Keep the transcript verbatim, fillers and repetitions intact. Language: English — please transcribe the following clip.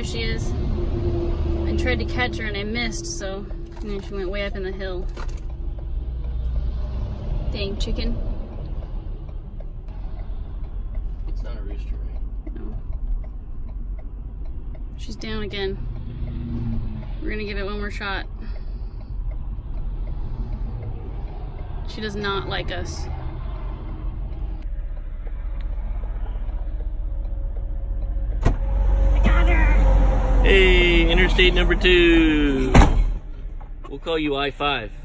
There she is. I tried to catch her and I missed, so you know, she went way up in the hill. Dang chicken. It's not a rooster, right? No. She's down again. We're gonna give it one more shot. She does not like us. I got her! Hey, interstate number two. We'll call you I five.